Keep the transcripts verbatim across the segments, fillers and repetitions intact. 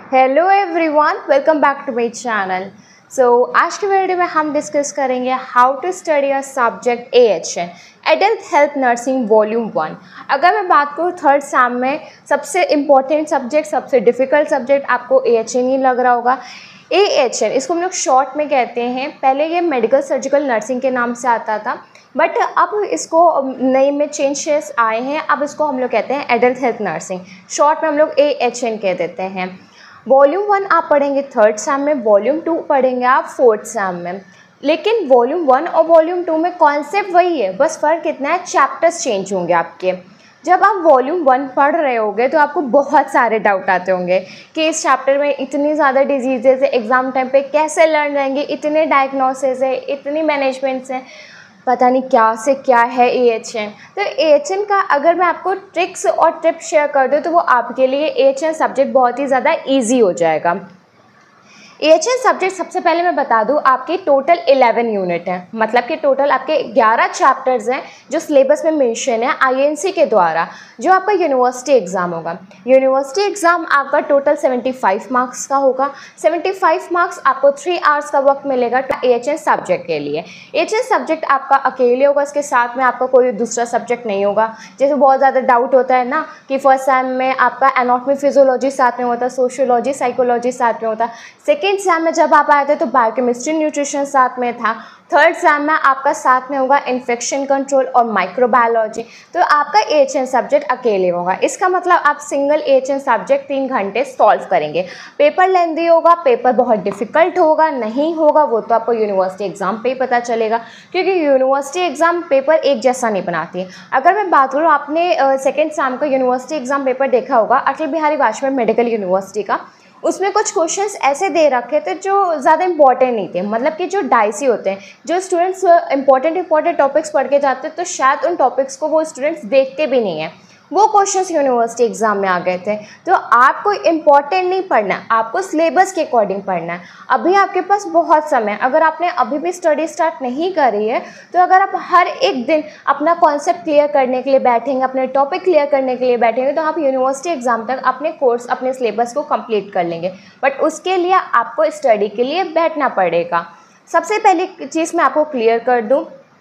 Hello everyone, welcome back to my channel. So आज की video में हम डिस्कस करेंगे how to study a subject A H N adult health nursing volume one. अगर मैं बात करूँ थर्ड सैम में सबसे इम्पॉर्टेंट सब्जेक्ट, सबसे डिफ़िकल्ट सब्जेक्ट आपको ए एच एन ही लग रहा होगा। ए एच एन इसको हम लोग शॉर्ट में कहते हैं। पहले ये मेडिकल सर्जिकल नर्सिंग के नाम से आता था, बट अब इसको नए में चेंजेस आए हैं। अब इसको हम लोग कहते हैं एडल्ट हेल्थ नर्सिंग, शॉर्ट में हम लोग ए एच एन कह देते हैं। वॉल्यूम वन आप पढ़ेंगे थर्ड सैम में, वॉल्यूम टू पढ़ेंगे आप फोर्थ सैम में। लेकिन वॉल्यूम वन और वॉल्यूम टू में कॉन्सेप्ट वही है, बस फ़र्क कितना है, चैप्टर्स चेंज होंगे आपके। जब आप वॉल्यूम वन पढ़ रहे होगे तो आपको बहुत सारे डाउट आते होंगे कि इस चैप्टर में इतनी ज़्यादा डिजीजेज है, एग्ज़ाम टाइम पे कैसे लर्न रहेंगे, इतने डायग्नोसिस है, इतनी मैनेजमेंट्स हैं, पता नहीं क्या से क्या है ए एच एन। तो ए एच एन का अगर मैं आपको ट्रिक्स और टिप्स शेयर कर दूँ तो वो आपके लिए ए एच एन सब्जेक्ट बहुत ही ज़्यादा ईजी हो जाएगा। ए एच एन सब्जेक्ट सबसे पहले मैं बता दूं आपके टोटल इलेवन यूनिट हैं, मतलब कि टोटल आपके ग्यारह चैप्टर्स हैं जो सिलेबस में मेंशन है आई एन सी के द्वारा, जो आपका यूनिवर्सिटी एग्ज़ाम होगा। यूनिवर्सिटी एग्ज़ाम आपका टोटल पचहत्तर मार्क्स का होगा। पचहत्तर मार्क्स आपको थ्री आवर्स का वक्त मिलेगा ए एच एन सब्जेक्ट के लिए। ए एच एन सब्जेक्ट आपका अकेले होगा, इसके साथ में आपका कोई दूसरा सब्जेक्ट नहीं होगा। जैसे बहुत ज़्यादा डाउट होता है ना कि फर्स्ट सैम में आपका एनाटॉमी फिजियोलॉजी साथ में होता है, सोशियोलॉजी साइकोलॉजी साथ में होता है। सेकेंड सैम में जब आप आए थे तो बायोकेमिस्ट्री न्यूट्रिशन साथ में था। थर्ड सैम में आपका साथ में होगा इन्फेक्शन कंट्रोल और माइक्रोबायोलॉजी। तो आपका ए एच एन सब्जेक्ट अकेले होगा। इसका मतलब आप single A H N subject तीन घंटे सॉल्व करेंगे। पेपर लेंदी होगा, पेपर बहुत डिफिकल्ट होगा नहीं होगा वो तो आपको यूनिवर्सिटी एग्ज़ाम पे ही पता चलेगा, क्योंकि यूनिवर्सिटी एग्ज़ाम पेपर एक जैसा नहीं बनाती है। अगर मैं बात करूँ, आपने सेकेंड सैम का यूनिवर्सिटी एग्ज़ाम पेपर देखा होगा अटल बिहारी वाजपेयी मेडिकल यूनिवर्सिटी का। उसमें कुछ क्वेश्चंस ऐसे दे रखे थे जो ज़्यादा इंपॉर्टेंट नहीं थे, मतलब कि जो डाइसी होते हैं, जो स्टूडेंट्स इंपॉर्टेंट इंपॉर्टेंट टॉपिक्स पढ़ के जाते हैं तो शायद उन टॉपिक्स को वो स्टूडेंट्स देखते भी नहीं हैं। वो क्वेश्चंस यूनिवर्सिटी एग्ज़ाम में आ गए थे। तो आपको इम्पॉर्टेंट नहीं पढ़ना है, आपको सिलेबस के अकॉर्डिंग पढ़ना है। अभी आपके पास बहुत समय, अगर आपने अभी भी स्टडी स्टार्ट नहीं करी है तो अगर आप हर एक दिन अपना कॉन्सेप्ट क्लियर करने के लिए बैठेंगे, अपने टॉपिक क्लियर करने के लिए बैठेंगे, तो आप यूनिवर्सिटी एग्ज़ाम तक अपने कोर्स, अपने सिलेबस को कंप्लीट कर लेंगे। बट उसके लिए आपको स्टडी के लिए बैठना पड़ेगा। सबसे पहली चीज़ मैं आपको क्लियर कर दूँ,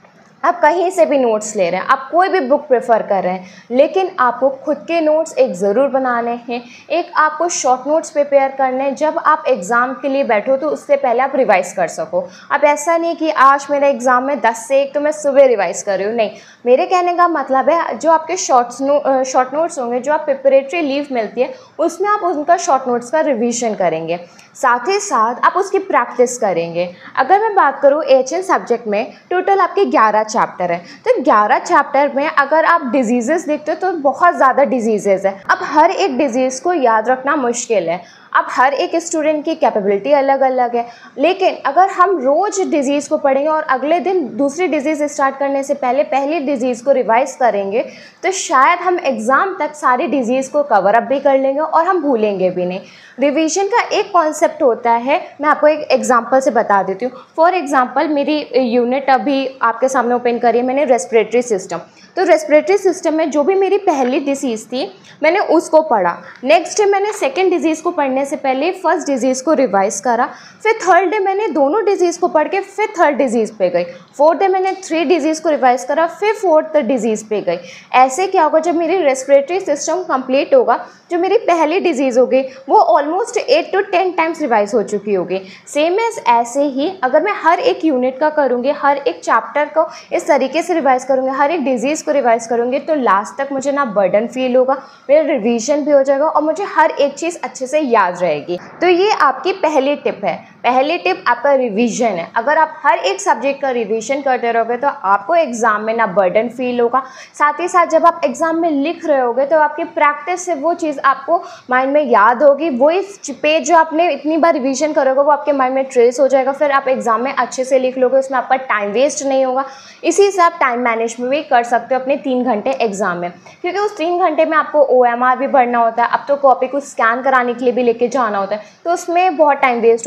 आप कहीं से भी नोट्स ले रहे हैं, आप कोई भी बुक प्रेफर कर रहे हैं, लेकिन आपको खुद के नोट्स एक ज़रूर बनाने हैं। एक आपको शॉर्ट नोट्स प्रिपेयर करने हैं, जब आप एग्ज़ाम के लिए बैठो तो उससे पहले आप रिवाइज़ कर सको। अब ऐसा नहीं कि आज मेरा एग्ज़ाम में दस से एक तो मैं सुबह रिवाइज़ कर रही हूँ, नहीं। मेरे कहने का मतलब है जो आपके शॉर्ट्स नो शॉर्ट नोट्स होंगे, जो आप प्रिपरेटरी लीव मिलती है उसमें आप उनका शॉर्ट नोट्स का रिविज़न करेंगे, साथ ही साथ आप उसकी प्रैक्टिस करेंगे। अगर मैं बात करूँ ए एच एन सब्जेक्ट में टोटल आपके ग्यारह चैप्टर है, तो ग्यारह चैप्टर में अगर आप डिजीज़ेस देखते हो तो बहुत ज़्यादा डिजीज़ेस है। अब हर एक डिजीज़ को याद रखना मुश्किल है। अब हर एक स्टूडेंट की कैपेबिलिटी अलग अलग है, लेकिन अगर हम रोज़ डिज़ीज़ को पढ़ेंगे और अगले दिन दूसरी डिज़ीज़ स्टार्ट करने से पहले पहली डिज़ीज़ को रिवाइज़ करेंगे तो शायद हम एग्ज़ाम तक सारी डिज़ीज़ को कवर अप भी कर लेंगे और हम भूलेंगे भी नहीं। रिवीजन का एक कॉन्सेप्ट होता है, मैं आपको एक एग्जांपल से बता देती हूँ। फॉर एग्जांपल मेरी यूनिट अभी आपके सामने ओपन करी है मैंने, रेस्पिरेटरी सिस्टम। तो रेस्पिरेटरी सिस्टम में जो भी मेरी पहली डिजीज़ थी मैंने उसको पढ़ा। नेक्स्ट डे मैंने सेकेंड डिजीज़ को पढ़ने से पहले फर्स्ट डिजीज़ को रिवाइज़ करा। फिर थर्ड डे मैंने दोनों डिजीज़ को पढ़ के फिर थर्ड डिजीज़ पे गई। फोर्थ डे मैंने थ्री डिजीज़ को रिवाइज़ करा, फिर फोर्थ डिजीज़ पे गई। ऐसे क्या होगा, जब मेरी रेस्पिरेटरी सिस्टम कंप्लीट होगा, जो मेरी पहली डिजीज़ होगी वो almost eight to ten times revise हो चुकी होगी। सेम एज ऐसे ही अगर मैं हर एक यूनिट का करूँगी, हर एक चैप्टर को इस तरीके से रिवाइज करूँगी, हर एक डिजीज़ को रिवाइज करूँगी, तो लास्ट तक मुझे ना बर्डन फील होगा, मेरा रिवीजन भी हो जाएगा और मुझे हर एक चीज़ अच्छे से याद रहेगी। तो ये आपकी पहली टिप है। पहली टिप आपका रिवीजन है। अगर आप हर एक सब्जेक्ट का रिवीजन करते रहोगे तो आपको एग्ज़ाम में ना बर्डन फील होगा, साथ ही साथ जब आप एग्ज़ाम में लिख रहे होगे तो आपकी प्रैक्टिस से वो चीज़ आपको माइंड में याद होगी। वो इस पेज जो आपने इतनी बार रिवीजन करोगे वो आपके माइंड में ट्रेस हो जाएगा, फिर आप एग्ज़ाम में अच्छे से लिख लोगे, उसमें आपका टाइम वेस्ट नहीं होगा। इसी से आप टाइम मैनेजमेंट भी कर सकते हो अपने तीन घंटे एग्ज़ाम में, क्योंकि उस तीन घंटे में आपको ओ एम आर भी भरना होता है। अब तो कॉपी को स्कैन कराने के लिए भी लेके जाना होता है, तो उसमें बहुत टाइम वेस्ट होता है। ऑफकोर्स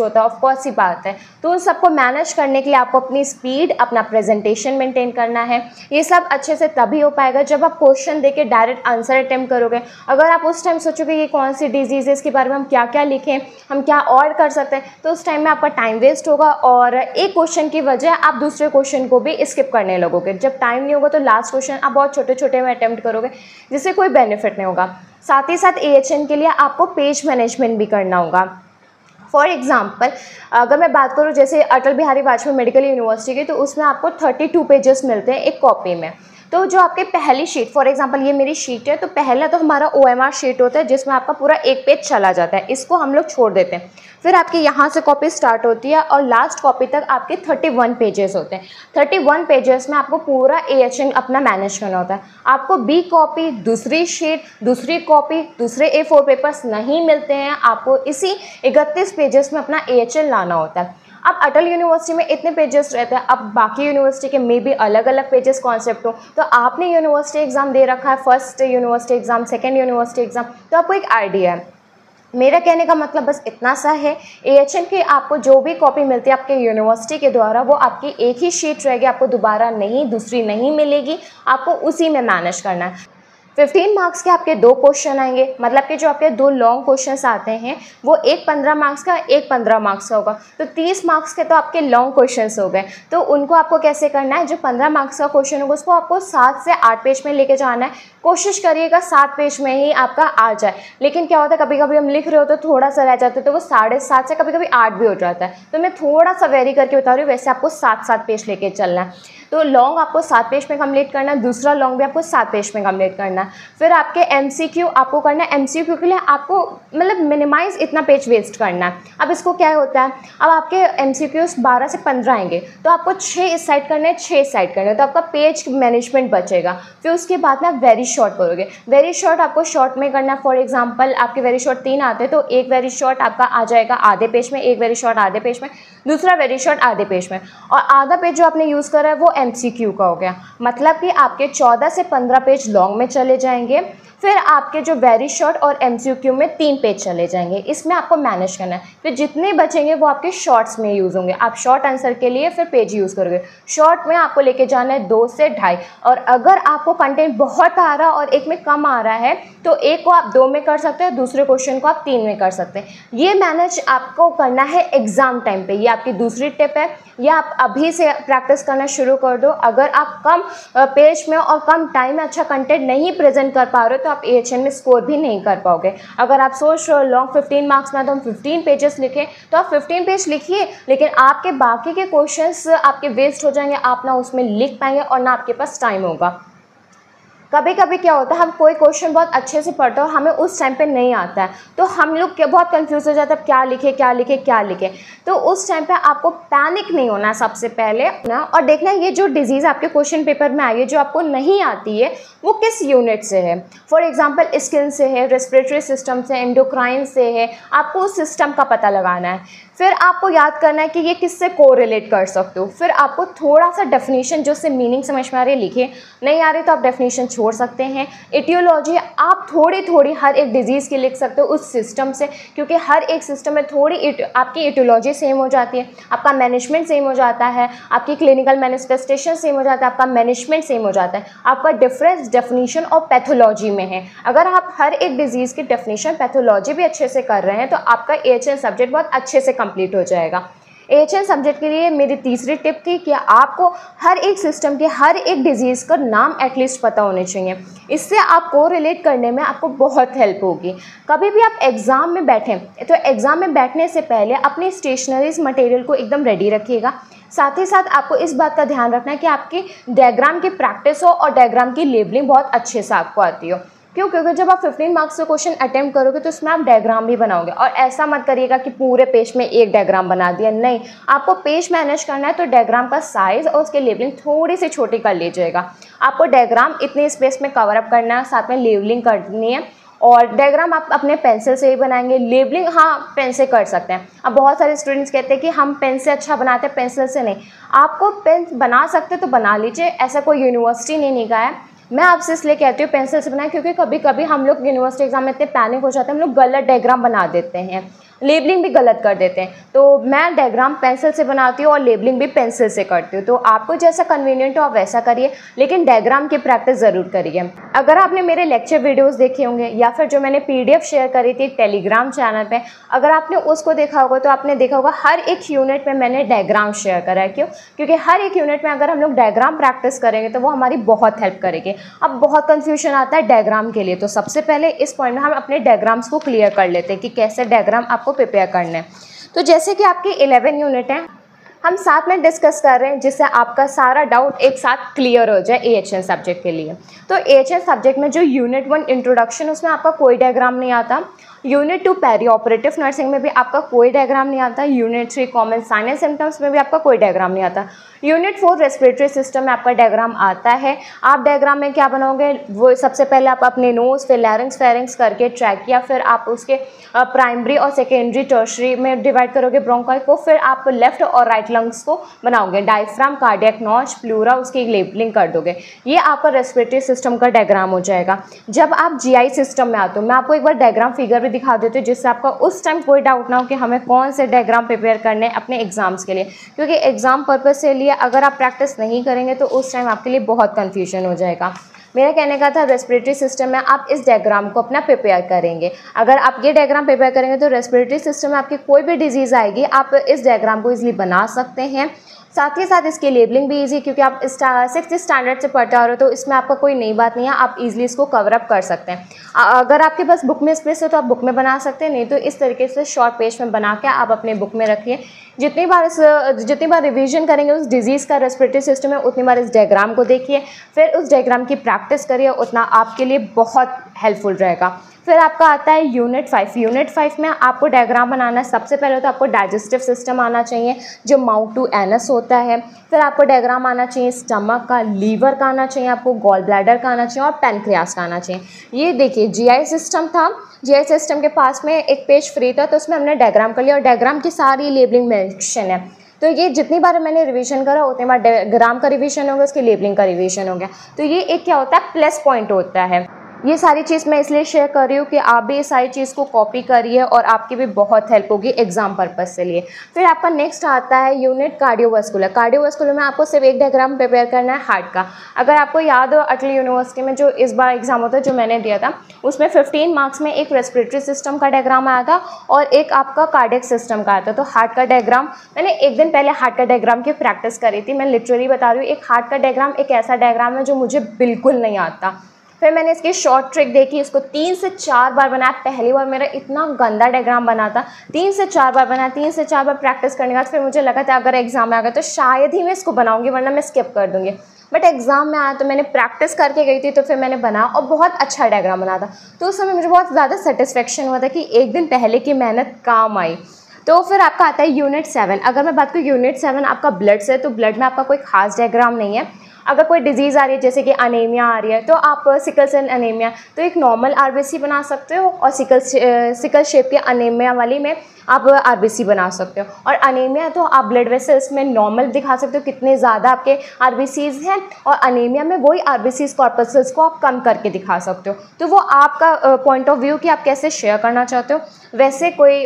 बहुत सी बात है। तो उन सबको मैनेज करने के लिए आपको अपनी स्पीड, अपना प्रेजेंटेशन मेंटेन करना है। ये सब अच्छे से तभी हो पाएगा जब आप क्वेश्चन देके डायरेक्ट आंसर अटेम्प्ट करोगे। अगर आप उस टाइम सोचोगे ये कौन सी डिजीज़ है, इसके बारे में हम क्या क्या लिखें, हम क्या और कर सकते हैं, तो उस टाइम में आपका टाइम वेस्ट होगा और एक क्वेश्चन की वजह आप दूसरे क्वेश्चन को भी स्किप करने लगोगे। जब टाइम नहीं होगा तो लास्ट क्वेश्चन आप बहुत छोटे छोटे में अटेम्प्ट करोगे, जिससे कोई बेनिफिट नहीं होगा। साथ ही साथ ए एच एन के लिए आपको पेज मैनेजमेंट भी करना होगा। फॉर एग्जाम्पल अगर मैं बात करूँ जैसे अटल बिहारी वाजपेयी मेडिकल यूनिवर्सिटी की, तो उसमें आपको थर्टी टू पेजेस मिलते हैं एक कॉपी में। तो जो आपके पहली शीट, फॉर एग्जांपल ये मेरी शीट है, तो पहला तो हमारा ओ एम आर शीट होता है जिसमें आपका पूरा एक पेज चला जाता है, इसको हम लोग छोड़ देते हैं। फिर आपकी यहाँ से कॉपी स्टार्ट होती है और लास्ट कॉपी तक आपके थर्टी वन पेजेस होते हैं। थर्टी वन पेजेस में आपको पूरा ए एच एन अपना मैनेज करना होता है। आपको बी कॉपी, दूसरी शीट, दूसरी कॉपी, दूसरे ए फोर पेपर्स नहीं मिलते हैं, आपको इसी इकतीस पेजेस में अपना ए एच एन लाना होता है। अब अटल यूनिवर्सिटी में इतने पेजेस रहते हैं, अब बाकी यूनिवर्सिटी के मे भी अलग अलग पेजेस कॉन्सेप्ट हो। तो आपने यूनिवर्सिटी एग्ज़ाम दे रखा है, first university exam, second university exam, तो आपको एक आइडिया है। मेरा कहने का मतलब बस इतना सा है, ए एच एन की आपको जो भी कॉपी मिलती है आपके यूनिवर्सिटी के द्वारा, वो आपकी एक ही शीट रहेगी, आपको दोबारा नहीं, दूसरी नहीं मिलेगी, आपको उसी में मैनेज करना है। फिफ्टीन मार्क्स के आपके दो क्वेश्चन आएंगे, मतलब कि जो आपके दो लॉन्ग क्वेश्चंस आते हैं वो एक पंद्रह मार्क्स का, एक पंद्रह मार्क्स का होगा। तो तीस मार्क्स के तो आपके लॉन्ग क्वेश्चंस हो गए। तो उनको आपको कैसे करना है, जो पंद्रह मार्क्स का क्वेश्चन होगा उसको आपको सात से आठ पेज में लेके जाना है। कोशिश करिएगा सात पेज में ही आपका आ जाए, लेकिन क्या होता है कभी कभी हम लिख रहे हो तो थोड़ा सा रह जाता है, तो वो साढ़े सात से कभी कभी आठ भी हो जाता है। तो मैं थोड़ा सा वेरी करके बता रही हूँ, वैसे आपको सात सात पेज लेके चलना है। तो लॉन्ग आपको सात पेज में कंप्लीट करना है, दूसरा लॉन्ग भी आपको सात पेज में कंप्लीट करना है। फिर आपके एमसीक्यू आपको करना है, एमसीक्यू के लिए आपको मतलब मिनिमाइज इतना पेज वेस्ट करना है। अब इसको क्या होता है, अब आपके एमसीक्यूज बारह से पंद्रह आएंगे, तो आपको छः इस साइड करना है, छः इस साइड करना है, तो आपका पेज मैनेजमेंट बचेगा। फिर उसके बाद में आप वेरी शॉर्ट करोगे। वेरी शॉर्ट आपको शॉर्ट में करना है। फॉर एग्जाम्पल आपके वेरी शॉर्ट तीन आते हैं, तो एक वेरी शॉर्ट आपका आ जाएगा आधे पेज में, एक वेरी शॉर्ट आधे पेज में, दूसरा वेरी शॉर्ट आधे पेज में, और आधा पेज जो आपने यूज़ करा है वो एमसीक्यू का हो गया। मतलब कि आपके चौदह से पंद्रह पेज लॉन्ग में चले जाएंगे, फिर आपके जो वेरी शॉर्ट और एमसीक्यू में तीन पेज चले जाएंगे। इसमें आपको मैनेज करना है। फिर जितने बचेंगे वो आपके शॉर्ट्स में यूज़ होंगे। आप शॉर्ट आंसर के लिए फिर पेज यूज़ करोगे। शॉर्ट में आपको लेके जाना है दो से ढाई, और अगर आपको कंटेंट बहुत आ रहा और एक में कम आ रहा है तो एक को आप दो में कर सकते हैं, दूसरे क्वेश्चन को आप तीन में कर सकते हैं। ये मैनेज आपको करना है एग्जाम टाइम पे। ये आपकी दूसरी टिप है, या आप अभी से प्रैक्टिस करना शुरू कर दो। अगर आप कम पेज में और कम टाइम में अच्छा कंटेंट नहीं प्रेजेंट कर पा रहे हो तो आप ए एच एन में स्कोर भी नहीं कर पाओगे। अगर आप सोच रहे हो लॉन्ग फिफ्टीन मार्क्स में तो हम फिफ्टीन पेजेस लिखें, तो आप फिफ्टीन पेज लिखिए, लेकिन आपके बाकी के क्वेश्चंस आपके वेस्ट हो जाएंगे, आप ना उसमें लिख पाएंगे और ना आपके पास टाइम होगा। कभी कभी क्या होता है, हम कोई क्वेश्चन बहुत अच्छे से पढ़ते हो, हमें उस टाइम पे नहीं आता है, तो हम लोग क्या बहुत कंफ्यूज हो जाता है, क्या लिखे क्या लिखे क्या लिखे। तो उस टाइम पे आपको पैनिक नहीं होना है सबसे पहले ना, और देखना है ये जो डिजीज़ आपके क्वेश्चन पेपर में आई है जो आपको नहीं आती है वो किस यूनिट से है। फॉर एग्जाम्पल स्किन से है, रेस्पिरेटरी सिस्टम से, एंडोक्राइन से है, आपको उस सिस्टम का पता लगाना है। फिर आपको याद करना है कि ये किससे कोरिलेट कर सकते हो। फिर आपको थोड़ा सा डेफिनेशन जो से मीनिंग समझ में आ रही है लिखिए, नहीं आ रही तो आप डेफिनेशन छोड़ सकते हैं। एटियोलॉजी आप थोड़ी थोड़ी हर एक डिजीज़ की लिख सकते हो उस सिस्टम से, क्योंकि हर एक सिस्टम में थोड़ी आपकी एटियोलॉजी सेम हो जाती है, आपका मैनेजमेंट सेम हो जाता है, आपकी क्लिनिकल मैनिफेस्टेशन सेम हो जाता है, आपका मैनेजमेंट सेम हो जाता है। आपका डिफरेंस डेफिनेशन और पैथोलॉजी में है। अगर आप हर एक डिजीज़ की डेफिनेशन पैथोलॉजी भी अच्छे से कर रहे हैं तो आपका ए एच एन सब्जेक्ट बहुत अच्छे से कंप्लीट हो जाएगा। ए एच एन सब्जेक्ट के लिए मेरी तीसरी टिप थी कि आपको हर एक सिस्टम के हर एक डिजीज़ का नाम एटलीस्ट पता होने चाहिए। इससे आपको रिलेट करने में आपको बहुत हेल्प होगी। कभी भी आप एग्ज़ाम में बैठें तो एग्ज़ाम में बैठने से पहले अपनी स्टेशनरीज मटेरियल को एकदम रेडी रखिएगा। साथ ही साथ आपको इस बात का ध्यान रखना है कि आपकी डायग्राम की प्रैक्टिस हो और डायग्राम की लेबलिंग बहुत अच्छे से आपको आती हो। क्यों? क्योंकि जब आप फिफ्टीन मार्क्स का क्वेश्चन अटेम्प्ट करोगे तो उसमें आप डायग्राम भी बनाओगे, और ऐसा मत करिएगा कि पूरे पेज में एक डायग्राम बना दिया। नहीं, आपको पेज मैनेज करना है तो डायग्राम का साइज़ और उसकी लेबलिंग थोड़ी सी छोटी कर लीजिएगा। आपको डायग्राम इतने स्पेस में कवर अप करना है, साथ में लेबलिंग करनी है। और डायग्राम आप अपने पेंसिल से ही बनाएंगे, लेबलिंग हाँ पेन से कर सकते हैं। अब बहुत सारे स्टूडेंट्स कहते हैं कि हम पेन से अच्छा बनाते हैं, पेंसिल से नहीं। आपको पेन बना सकते तो बना लीजिए, ऐसा कोई यूनिवर्सिटी ने नहीं कहा है। मैं आपसे इसलिए कहती हूँ पेंसिल से बनाएं, क्योंकि कभी कभी हम लोग यूनिवर्सिटी एग्जाम में इतने पैनिक हो जाते हैं, हम लोग गलत डायग्राम बना देते हैं। लेबलिंग भी गलत कर देते हैं। तो मैं डायग्राम पेंसिल से बनाती हूँ और लेबलिंग भी पेंसिल से करती हूँ। तो आपको जैसा कन्वीनियंट हो आप वैसा करिए, लेकिन डायग्राम की प्रैक्टिस ज़रूर करिए। अगर आपने मेरे लेक्चर वीडियोस देखे होंगे या फिर जो मैंने पीडीएफ शेयर करी थी टेलीग्राम चैनल पे, अगर आपने उसको देखा होगा तो आपने देखा होगा हर एक यूनिट में मैंने डायग्राम शेयर करा है। क्यों? क्योंकि हर एक यूनिट में अगर हम लोग डायग्राम प्रैक्टिस करेंगे तो वो हमारी बहुत हेल्प करेगी। अब बहुत कन्फ्यूजन आता है डायग्राम के लिए, तो सबसे पहले इस पॉइंट में हम अपने डायग्राम्स को क्लियर कर लेते हैं कि कैसे डायग्राम आपको प्रिपेयर करना है। तो जैसे कि आपकी इलेवन यूनिट है, हम साथ में डिस्कस कर रहे हैं जिससे आपका सारा डाउट एक साथ क्लियर हो जाए एएचएन सब्जेक्ट के लिए। तो एएचएन सब्जेक्ट में जो यूनिट वन इंट्रोडक्शन, उसमें आपका कोई डायग्राम नहीं आता। Unit two perioperative nursing में भी आपका कोई डायग्राम नहीं आता। Unit three common sign and symptoms में भी आपका कोई डायग्राम नहीं आता। यूनिट फोर रेस्पिरेटरी सिस्टम में आपका डायग्राम आता है। आप डायग्राम में क्या बनाओगे, वो सबसे पहले आप अपने नोज फिर लैरिंग्स फेरिंग्स करके ट्रैकिया, फिर आप उसके प्राइमरी और सेकेंडरी टर्शरी में डिवाइड करोगे ब्रोंकाई को, फिर आप लेफ्ट और राइट लंग्स को बनाओगे। डायफ्राम, कार्डियक नॉच, प्लूरा, उसकी लेबलिंग कर दोगे। ये आपका रेस्पिरेटरी सिस्टम का डायग्राम हो जाएगा। जब आप जीआई सिस्टम में आते हो, मैं आपको एक बार डायग्राम फिगर भी दिखा देती हूँ जिससे आपका उस टाइम कोई डाउट ना हो कि हमें कौन से डायग्राम प्रिपेयर करने हैं अपने एग्जाम्स के लिए, क्योंकि एग्जाम पर्पज से लिए अगर आप प्रैक्टिस नहीं करेंगे तो उस टाइम आपके लिए बहुत कन्फ्यूजन हो जाएगा। मेरा कहने का था रेस्पिरेटरी सिस्टम में आप इस डायग्राम को अपना प्रिपेयर करेंगे। अगर आप ये डायग्राम प्रिपेयर करेंगे तो रेस्पिरेटरी सिस्टम में आपकी कोई भी डिजीज़ आएगी आप इस डायग्राम को इजीली बना सकते हैं। साथ ही साथ इसकी लेबलिंग भी इजी, क्योंकि आप सिक्स स्टैंडर्ड से पढ़ते आ रहे हो तो इसमें आपका कोई नई बात नहीं है, आप इजीली इसको कवर अप कर सकते हैं। अगर आपके पास बुक में स्पेस है तो आप बुक में बना सकते हैं, नहीं तो इस तरीके से शॉर्ट पेज में बना के आप अपने बुक में रखिए। जितनी बार इस जितनी बार रिवीजन करेंगे उस डिजीज़ का रेस्पिरेटरी सिस्टम में, उतनी बार इस डायग्राम को देखिए, फिर उस डायग्राम की प्रैक्टिस करिए, उतना आपके लिए बहुत हेल्पफुल रहेगा। फिर आपका आता है यूनिट फाइव। यूनिट फाइव में आपको डायग्राम बनाना है। सबसे पहले तो आपको डाइजेस्टिव सिस्टम आना चाहिए जो माउथ टू एनस होता है। फिर आपको डायग्राम आना चाहिए स्टमक का, लीवर का आना चाहिए, आपको गॉल ब्लैडर का आना चाहिए और पैनक्रियास का आना चाहिए। ये देखिए जीआई सिस्टम था, जीआई सिस्टम के पास में एक पेज फ्री था तो उसमें हमने डायग्राम कर लिया और डायग्राम की सारी लेबलिंग मेंशन है। तो ये जितनी बार मैंने रिवीजन करा उतनी बार डायग्राम का रिवीजन हो गया, उसकी लेबलिंग का रिवीजन हो गया। तो ये एक क्या होता है, प्लस पॉइंट होता है। ये सारी चीज़ मैं इसलिए शेयर कर रही हूँ कि आप भी इस सारी चीज़ को कॉपी करिए और आपकी भी बहुत हेल्प होगी एग्जाम पर्पज़ से लिए। फिर आपका नेक्स्ट आता है यूनिट कार्डियोवास्कुलर। कार्डियोवास्कुलर में आपको सिर्फ एक डायग्राम प्रिपेयर करना है हार्ट का। अगर आपको याद हो अटल यूनिवर्सिटी में जो इस बार एग्जाम होता है जो मैंने दिया था, उसमें फिफ्टीन मार्क्स में एक रेस्पिरेटरी सिस्टम का डायग्राम आया था और एक आपका कार्डियक सिस्टम का आया था। तो हार्ट का डायग्राम मैंने एक दिन पहले हार्ट का डायग्राम की प्रैक्टिस करी थी। मैं लिटरली बता रही हूँ, एक हार्ट का डायग्राम एक ऐसा डायग्राम है जो मुझे बिल्कुल नहीं आता। फिर मैंने इसकी शॉर्ट ट्रिक देखी, इसको तीन से चार बार बनाया। पहली बार मेरा इतना गंदा डायग्राम बना था, तीन से चार बार बनाया। तीन से चार बार प्रैक्टिस करने के बाद फिर मुझे लगा था अगर एग्जाम में आ गया तो शायद ही मैं इसको बनाऊंगी, वरना मैं स्किप कर दूंगी। बट एग्जाम में आया तो मैंने प्रैक्टिस करके गई थी तो फिर मैंने बनाया और बहुत अच्छा डायग्राम बना था। तो उस समय मुझे बहुत ज़्यादा सेटिस्फेक्शन हुआ था कि एक दिन पहले की मेहनत काम आई। तो फिर आपका आता है यूनिट सेवन। अगर मैं बात करूँ यूनिट सेवन आपका ब्लड से, तो ब्लड में आपका कोई खास डायग्राम नहीं है। अगर कोई डिजीज़ आ रही है जैसे कि अनीमिया आ रही है तो आप सिकल सेल अनीमिया, तो एक नॉर्मल आरबीसी बना सकते हो और सिकल सिकल शेप की अनीमिया वाली में आप आरबीसी बना सकते हो। और अनीमिया तो आप ब्लड वेसल्स में नॉर्मल दिखा सकते हो कितने ज़्यादा आपके आरबीसीज हैं, और अनीमिया में वही आरबीसीज कॉर्पसेस को आप कम करके दिखा सकते हो। तो वो आपका पॉइंट ऑफ व्यू कि आप कैसे शेयर करना चाहते हो, वैसे कोई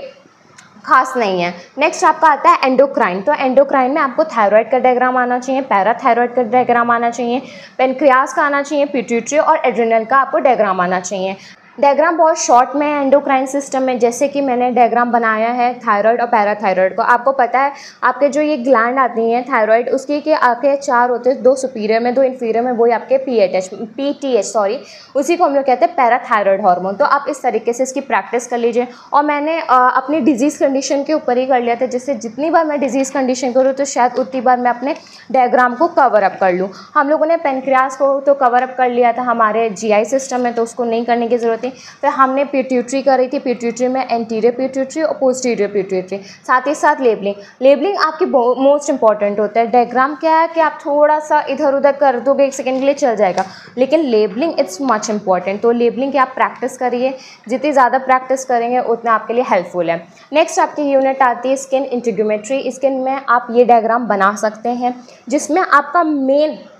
खास नहीं है। नेक्स्ट आपका आता है एंडोक्राइन। तो एंडोक्राइन में आपको थायराइड का डायग्राम आना चाहिए, पैराथायराइड का डायग्राम आना चाहिए, पेनक्रियास का आना चाहिए, पिट्यूटरी और एड्रिनल का आपको डायग्राम आना चाहिए। डायग्राम बहुत शॉर्ट में है एंडोक्राइन सिस्टम में, जैसे कि मैंने डायग्राम बनाया है थायराइड और पैराथायराइड को। आपको पता है आपके जो ये ग्लैंड आती हैं थायराइड, उसकी के आपके चार होते हैं, दो सुपीरियर में दो इन्फीरियर में, वही आपके P H H P T H sorry उसी को हम लोग कहते हैं पैराथायराइड हार्मोन। तो आप इस तरीके से इसकी प्रैक्टिस कर लीजिए। और मैंने आ, अपनी डिजीज़ कंडीशन के ऊपर ही कर लिया था, जिससे जितनी बार मैं डिजीज़ कंडीशन करूँ तो शायद उतनी बार मैं अपने डायग्राम को कवर अप कर लूँ। हम लोगों ने पेनक्रियास को तो कवर अप कर लिया था हमारे जी आई सिस्टम में, तो उसको नहीं करने की ज़रूरत थी। फिर हमने पिट्यूटरी करी थी, पिट्यूटरी में एंटीरियर पिट्यूटरी और पोस्टीरियर पिट्यूटरी, साथ ही साथ लेबलिंग। लेबलिंग आपकी मोस्ट इंपॉर्टेंट होता है। डायग्राम क्या है कि आप थोड़ा सा इधर उधर कर दोगे एक सेकंड के लिए चल जाएगा, लेकिन लेबलिंग इट्स मच इंपॉर्टेंट। तो लेबलिंग की आप प्रैक्टिस करिए, जितनी ज़्यादा प्रैक्टिस करेंगे उतना आपके लिए हेल्पफुल है। नेक्स्ट आपकी यूनिट आती है स्किन इंटीग्यूमेट्री। स्किन में आप ये डायग्राम बना सकते हैं जिसमें आपका मेन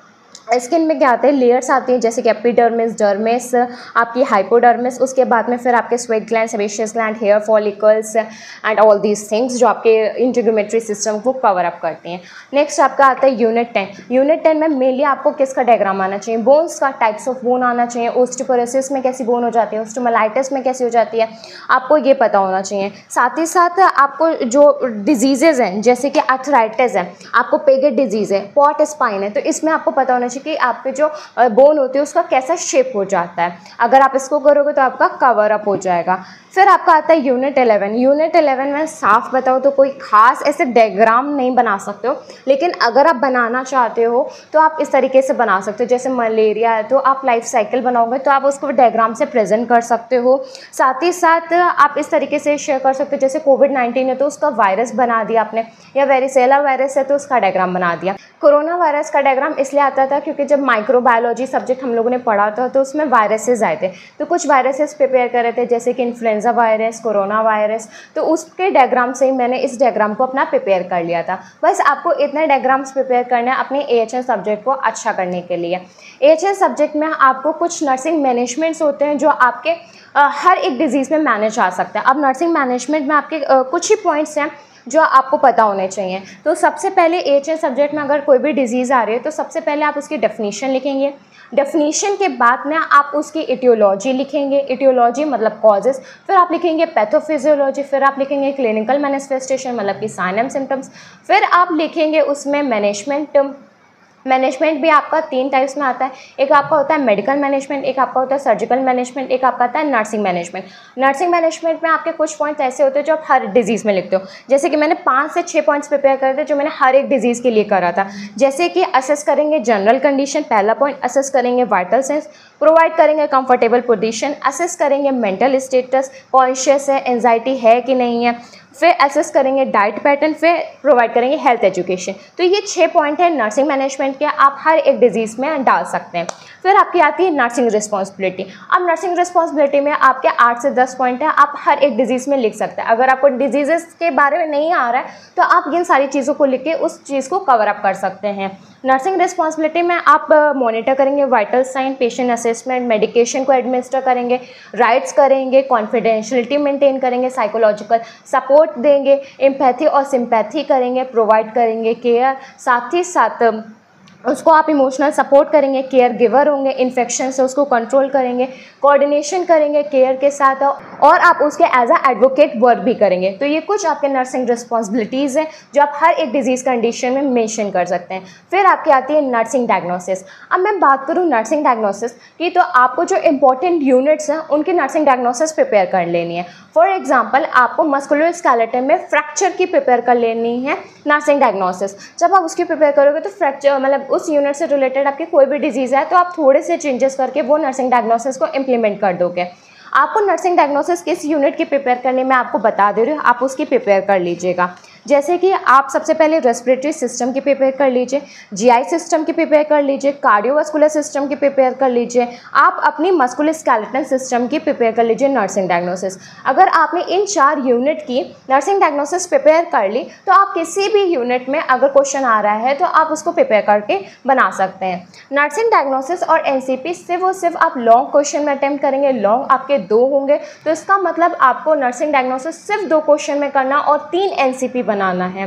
स्किन में क्या आते हैं, लेयर्स आती हैं, जैसे कि एपिडर्मिस, डर्मिस, आपकी हाइपोडर्मिस, उसके बाद में फिर आपके sweat gland, sebaceous gland, hair follicles and all these things जो आपके इंटीग्यूमेटरी सिस्टम को कवर अप करती हैं। नेक्स्ट आपका आता है यूनिट टेन। यूनिट टेन में मेनली आपको किसका डायग्राम आना चाहिए, बोन्स का, टाइप्स ऑफ बोन आना चाहिए, ओस्टियोपोरोसिस में कैसी बोन हो जाती है, ओस्टियोमाइलाइटिस में कैसी हो जाती है, आपको ये पता होना चाहिए। साथ ही साथ आपको जो डिजीजेज हैं जैसे कि आर्थराइटिस है, आपको पेगेट डिजीज़ है, पॉट स्पाइन है, तो इसमें आपको पता होना चाहिए कि आपके जो बोन होती है उसका कैसा शेप हो जाता है। अगर आप इसको करोगे तो आपका कवर अप हो जाएगा। फिर आपका आता है यूनिट इलेवन। यूनिट इलेवन में साफ बताओ तो कोई खास ऐसे डायग्राम नहीं बना सकते हो, लेकिन अगर आप बनाना चाहते हो तो आप इस तरीके से बना सकते हो। जैसे मलेरिया है तो आप लाइफ साइकिल बनाओगे तो आप उसको डायग्राम से प्रेजेंट कर सकते हो। साथ ही साथ आप इस तरीके से शेयर कर सकते हो, जैसे कोविड नाइन्टीन है तो उसका वायरस बना दिया आपने, या वेरिसेला वायरस है तो उसका डायग्राम बना दिया। कोरोना वायरस का डायग्राम इसलिए आता था क्योंकि जब माइक्रोबायोलॉजी सब्जेक्ट हम लोगों ने पढ़ा था तो उसमें वायरसेस आए थे, तो कुछ वायरसेस प्रिपेयर कर रहे थे जैसे कि इन्फ्लुएंजा वायरस, कोरोना वायरस, तो उसके डायग्राम से ही मैंने इस डायग्राम को अपना प्रिपेयर कर लिया था। बस आपको इतने डायग्राम्स प्रिपेयर करने हैं अपने एएचएन सब्जेक्ट को अच्छा करने के लिए। एएचएन सब्जेक्ट में आपको कुछ नर्सिंग मैनेजमेंट्स होते हैं जो आपके आ, हर एक डिजीज़ में मैनेज आ सकता है। अब नर्सिंग मैनेजमेंट में आपके आ, कुछ ही पॉइंट्स हैं जो आपको पता होने चाहिए। तो सबसे पहले एएचएन सब्जेक्ट में अगर कोई भी डिजीज़ आ रही है तो सबसे पहले आप उसकी डेफिनेशन लिखेंगे। डेफिनेशन के बाद में आप उसकी इटियोलॉजी लिखेंगे, इटियोलॉजी मतलब कॉजेस, फिर आप लिखेंगे पैथोफिजियोलॉजी, फिर आप लिखेंगे क्लिनिकल मैनिफेस्टेशन मतलब कि साइन एंड सिम्टम्स, फिर आप लिखेंगे उसमें मैनेजमेंट। मैनेजमेंट भी आपका तीन टाइप्स में आता है, एक आपका होता है मेडिकल मैनेजमेंट, एक आपका होता है सर्जिकल मैनेजमेंट, एक आपका आता है नर्सिंग मैनेजमेंट। नर्सिंग मैनेजमेंट में आपके कुछ पॉइंट्स ऐसे होते हैं जो आप हर डिजीज़ में लिखते हो, जैसे कि मैंने पाँच से छः पॉइंट्स प्रिपेयर करे थे जो मैंने हर एक डिजीज़ के लिए करा था। जैसे कि असेस करेंगे जनरल कंडीशन, पहला पॉइंट, असेस करेंगे वाइटल साइंस, प्रोवाइड करेंगे कंफर्टेबल पोजीशन, असेस करेंगे मेंटल स्टेटस, कॉन्शियस है, एंजाइटी है कि नहीं है, फिर असेस करेंगे डाइट पैटर्न, फिर प्रोवाइड करेंगे हेल्थ एजुकेशन। तो ये छः पॉइंट है नर्सिंग मैनेजमेंट के, आप हर एक डिजीज़ में डाल सकते हैं। फिर आपकी आती है नर्सिंग रिस्पॉन्सिबिलिटी। अब नर्सिंग रिस्पॉन्सिबिलिटी में आपके आठ से दस पॉइंट है, आप हर एक डिजीज़ में लिख सकते हैं। अगर आपको डिजीज़ के बारे में नहीं आ रहा है तो आप इन सारी चीज़ों को लिख के उस चीज़ को कवर अप कर सकते हैं। नर्सिंग रिस्पॉन्सिबिलिटी में आप मॉनिटर करेंगे vital sign, patient assessment, medication को एडमिनिस्टर करेंगे, राइट्स करेंगे, कॉन्फिडेंशियलिटी मेंटेन करेंगे, साइकोलॉजिकल सपोर्ट देंगे, एम्पैथी और सिंपैथी करेंगे, प्रोवाइड करेंगे केयर, साथ ही साथ उसको आप इमोशनल सपोर्ट करेंगे, केयर गिवर होंगे, इन्फेक्शन से उसको कंट्रोल करेंगे, कोऑर्डिनेशन करेंगे केयर के साथ, और आप उसके एज अ एडवोकेट वर्क भी करेंगे। तो ये कुछ आपके नर्सिंग रिस्पॉन्सिबिलिटीज़ हैं जो आप हर एक डिजीज़ कंडीशन में मेंशन कर सकते हैं। फिर आपकी आती है नर्सिंग डायग्नोसिस। अब मैं बात करूँ नर्सिंग डायग्नोसिस की, तो आपको जो इंपॉर्टेंट यूनिट्स हैं उनकी नर्सिंग डायग्नोसिस प्रिपेयर कर लेनी है। फॉर एग्जाम्पल आपको मस्कुलोस्केलेटन में फ्रैक्चर की प्रिपेयर कर लेनी है नर्सिंग डायग्नोसिस। जब आप उसकी प्रिपेयर करोगे तो फ्रैक्चर मतलब उस यूनिट से रिलेटेड आपकी कोई भी डिजीज़ है तो आप थोड़े से चेंजेस करके वो नर्सिंग डायग्नोसिस को इम्प्लीमेंट कर दोगे। आपको नर्सिंग डायग्नोसिस किस यूनिट की प्रिपेयर करने में आपको बता दे रही हूँ, आप उसकी प्रिपेयर कर लीजिएगा। जैसे कि आप सबसे पहले रेस्पिरेटरी सिस्टम की प्रिपेयर कर लीजिए, जीआई सिस्टम की प्रिपेयर कर लीजिए, कार्डियोवास्कुलर सिस्टम की प्रिपेयर कर लीजिए, आप अपनी मस्कुलोस्केलेटल सिस्टम की प्रिपेयर कर लीजिए नर्सिंग डायग्नोसिस। अगर आपने इन चार यूनिट की नर्सिंग डायग्नोसिस प्रिपेयर कर ली तो आप किसी भी यूनिट में अगर क्वेश्चन आ रहा है तो आप उसको प्रिपेयर करके बना सकते हैं। नर्सिंग डायग्नोसिस और एनसीपी सिर्फ और सिर्फ आप लॉन्ग क्वेश्चन में अटेम्प्ट करेंगे, लॉन्ग आपके दो होंगे, तो इसका मतलब आपको नर्सिंग डायग्नोसिस सिर्फ दो क्वेश्चन में करना और तीन एनसीपी बनाना है।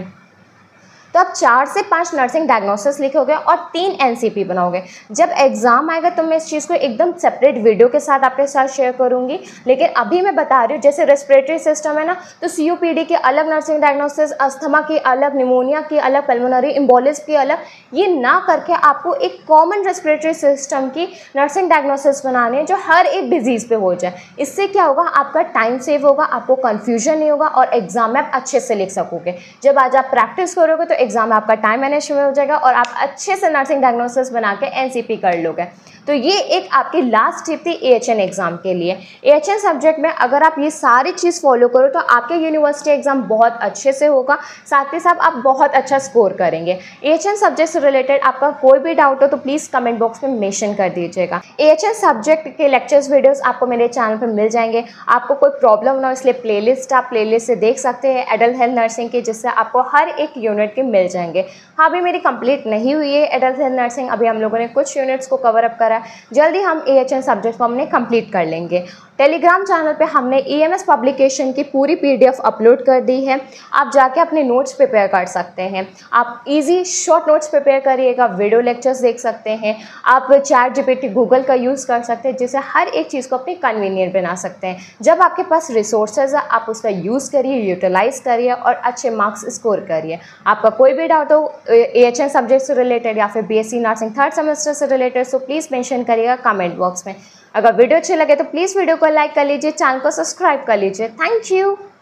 तो आप चार से पांच नर्सिंग डायग्नोसिस लिखोगे और तीन एनसीपी बनाओगे। जब एग्जाम आएगा तो मैं इस चीज़ को एकदम सेपरेट वीडियो के साथ आपके साथ शेयर करूंगी, लेकिन अभी मैं बता रही हूँ जैसे रेस्पिरेटरी सिस्टम है ना, तो सीओपीडी की अलग नर्सिंग डायग्नोसिस, अस्थमा की अलग, निमोनिया की अलग, पल्मोनरी एम्बोलिज्म की अलग, ये ना करके आपको एक कॉमन रेस्पिरेटरी सिस्टम की नर्सिंग डायग्नोसिस बनानी है जो हर एक डिजीज़ पे हो जाए। इससे क्या होगा, आपका टाइम सेव होगा, आपको कन्फ्यूजन नहीं होगा और एग्जाम में आप अच्छे से लिख सकोगे। जब आज आप प्रैक्टिस करोगे तो एग्जाम में आपका टाइम मैनेजमेंट हो जाएगा और आप अच्छे से नर्सिंग डायग्नोसिस बना के एनसीपी कर लोगे। तो ये एक आपकी लास्ट टिप थी एएचएन एग्जाम के लिए। एएचएन सब्जेक्ट में अगर आप ये सारी चीज़ फॉलो करो तो आपके यूनिवर्सिटी एग्जाम बहुत अच्छे से होगा, साथ ही साथ आप बहुत अच्छा स्कोर करेंगे। एएचएन सब्जेक्ट से रिलेटेड आपका कोई भी डाउट हो तो प्लीज़ कमेंट बॉक्स में मेंशन कर दीजिएगा। एएचएन सब्जेक्ट के लेक्चर्स वीडियोस आपको मेरे चैनल पर मिल जाएंगे। आपको कोई प्रॉब्लम ना हो इसलिए प्लेलिस्ट आप प्लेलिस्ट से देख सकते हैं एडल्ट हेल्थ नर्सिंग की, जिससे आपको हर एक यूनिट की मिल जाएंगे। हाँ, अभी मेरी कंप्लीट नहीं हुई है एडल्ट हेल्थ नर्सिंग, अभी हम लोगों ने कुछ यूनिट्स को कवर अप करा है, जल्दी हम ए एच एन सब्जेक्ट को हमने कंप्लीट कर लेंगे। टेलीग्राम चैनल पे हमने ई एम एस पब्लिकेशन की पूरी पी डी एफ अपलोड कर दी है, आप जाके अपने नोट्स प्रिपेयर कर सकते हैं। आप इजी शॉर्ट नोट्स प्रिपेयर करिएगा, वीडियो लेक्चर्स देख सकते हैं, आप chat G P T Google का यूज़ कर सकते हैं, जिससे हर एक चीज़ को अपनी कन्वीनियंट बना सकते हैं। जब आपके पास रिसोर्सेज है आप उसका यूज़ करिए, यूटिलाइज करिए और अच्छे मार्क्स स्कोर करिए। आपका कोई भी डाउट हो ए एच एन सब्जेक्ट से रिलेटेड या फिर B S C nursing third semester से रिलेटेड, सो प्लीज़ मेंशन करिएगा कमेंट बॉक्स में। अगर वीडियो अच्छे लगे तो प्लीज़ वीडियो को लाइक कर लीजिए, चैनल को सब्सक्राइब कर लीजिए। Thank you.